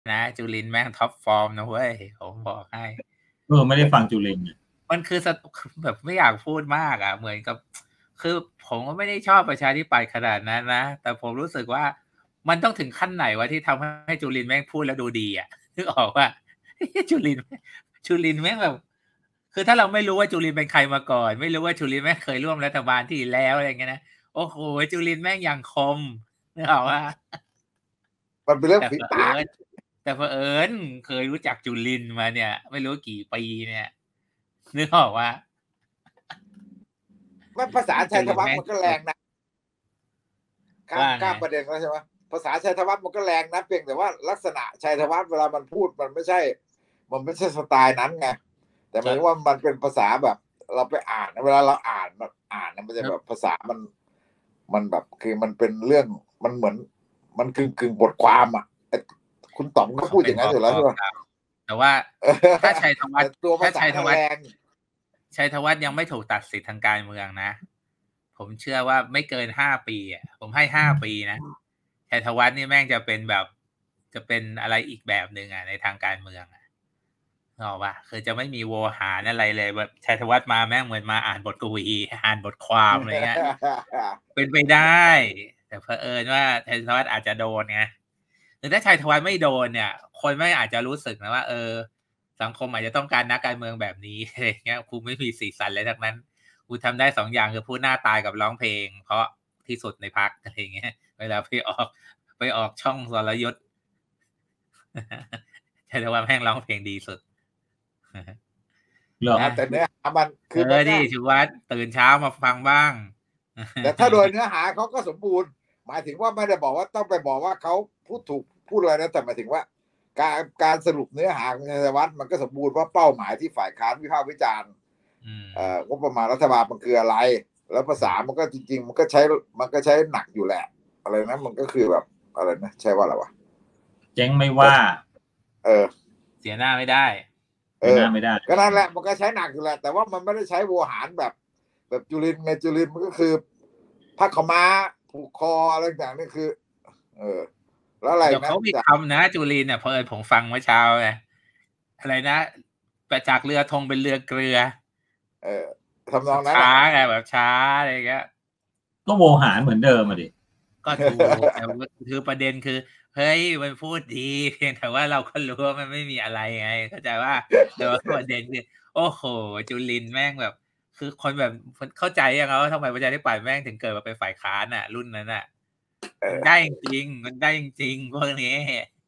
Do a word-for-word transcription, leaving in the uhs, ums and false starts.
นะ จุรินทร์แม่งท็อปฟอร์มนะเว้ย ผมบอกให้เออ ไม่ได้ฟังจุรินทร์มันคือ ส คือแบบไม่อยากพูดมากอะ เหมือนกับ คือผมก็ไม่ได้ชอบประชาธิปัตย์ขนาดนั้นนะ แต่ผมรู้สึกว่า มันต้องถึงขั้นไหนวะที่ทำ ให้ จุรินทร์แม่งพูดแล้วดูดีอะ นึกออกเปล่า ไอ้เหี้ย จุรินทร์ จุรินทร์แม่งแบบ คือถ้าเราไม่รู้ว่าจุรินทร์เป็นใครมาก่อน ไม่รู้ว่าจุรินทร์แม่งเคยร่วมรัฐบาลที่แล้ว อะไรอย่างเงี้ยนะ โอ้โฮ จุรินทร์แม่งอย่างคม นึกออกเปล่า? มันเป็นเรื่อแงต่ฝีปเผอาิกญ แต่เผอิญเคยรู้จักจุรินทร์มาเนี่ย ไม่รู้กี่ปีเนี่ย นึกออกเปล่า? ไม่ ภาษาชัยธวัฒน์มันก็แรงนะ ข้ามว่าไข้ามง? ประเด็นแล้วใช่ไหม ภาษาชัยธวัฒน์มันก็แรงนะ เพียงแต่ว่าลักษณะชัยธวัฒน์เวลามันพูดมันไม่ใช่ มันไม่ใช่สไตล์นั้นไง แต่หมายถึงว่ามันเป็นภาษาแบบเราไปอ่าน เวลาเราอ่านแบบอ่านมันจะแบบภาษามัน มันแบบคือมันเป็นเรื่อง มันเหมือน มันกึ่ง ๆ บทความอะ ไอ้ คุณต๋องก็พูดอย่างงั้นอยู่แล้วใช่เปล่า? แต่ว่าถ้าชัยธวัแตฒ่น์ตัวภถ้าาษาน่ชัยธะวัแฒน์รงชัยธวัฒน์ยังไม่ถูกตัดสิทธิ์ทางการเมืองนะ ผมเชื่อว่าไม่เกิน ห้า ปีอะ ผมให้ ห้า ปีนะ ชัยธวัฒน์นี่แม่งจะเป็นแบบ จะเป็นอะไรอีกแบบหนึ่งอะในทางการเมืองอะ นึกออกเปล่า คือจะไม่มีโวหารอะไรเลย แบบชัยธวัฒน์มาแม่งเหมือนมาอ่านบทกวี อ่านบทความ อะไรเงี้ย เป็นไปได้ แต่เผอิญว่าชัยธวัฒน์อาจจะโดนไง คือถ้าชัยธวัฒน์ไม่โดนเนี่ย คนแม่งอาจจะรู้สึกนะว่า เออ สังคมอาจจะต้องการนักการเมืองแบบนี้ อะไรอย่างเงี้ย กูไม่มีสีสันอะไรทั้งนั้น กูทำได้ สอง อย่าง คือพูดหน้าตายกับร้องเพลงเพราะที่สุดในพรรค อะไรอย่างเงี้ย เวลาไปออก ไปออกช่องสรยุทธ ชัยธวัฒน์แม่งร้องเพลงดีสุดเหรอ? อา แต่เนื้อหามันเคอือมันอกน็ิ สุวัฒน์ ตื่นเช้ามาฟังบ้างแต่ถ้าโดยเนื้อหาเขาก็สมบูรณ์ หมายถึงว่าไม่ได้บอกว่า ต้องไปบอกว่าเขาพูดถูก พูดอะไรนะ แต่หมายถึงว่า การ การสรุปเนื้อหาของชัยธวัฒน์มันก็สมบูรณ์ว่าเป้าหมายที่ฝ่ายค้านวิพากษ์วิจารณ์อืมเอ่อ งบประมาณรัฐบาลมันคืออะไร แล้วภาษามันก็จริง ๆ มันก็ใช้ มันก็ใช้หนักอยู่แหละ อะไรนะ มันก็คือแบบ อะไรนะ ใช้ว่าอะไรวะ? เจ๊งไม่ว่าเออเสียหน้าไม่ได้เออ ก็นั่นแหละ มันก็ใช้หนักอยู่แหละ แต่ว่ามันไม่ได้ใช้โวหารแบบ แบบจุรินทร์ไง จุรินทร์มันก็คือผ้าขาวม้า ผูกคอ อะไรต่าง ๆ นี่คือ เออ แล้วอะไรเอดีี๋ยวกนเขะามีจะคำนะ จุรินทร์อะ เผอิญผมฟังเมื่อเช้าไง อะไรนะ ไปจากเรือธงเป็นเรือเกลือเออ ทำนองนั้ชนแ้หาละไง แบบช้า อะไรอย่างเงี้ยก็โวหารเหมือนเดิมอะสิก็ถูก แต่ว่า คือประเด็นคือ เฮ้ย มันพูดดี เพียงแต่ว่าเราก็รู้ว่ามันไม่มีอะไรไง เข้าใจเปล่า แต่ว่าประเด็นคือ โอ้โฮ จุรินทร์แม่งแบบ คือคนแบบ คนเข้าใจยังครับว่าทำไมประชาธิปัตย์แม่งถึงเกิดมาเป็นฝ่ายค้านน่ะ รุ่นนั้นน่ะเออมันได้จริง ๆ มันได้จริง ๆ พวกนี้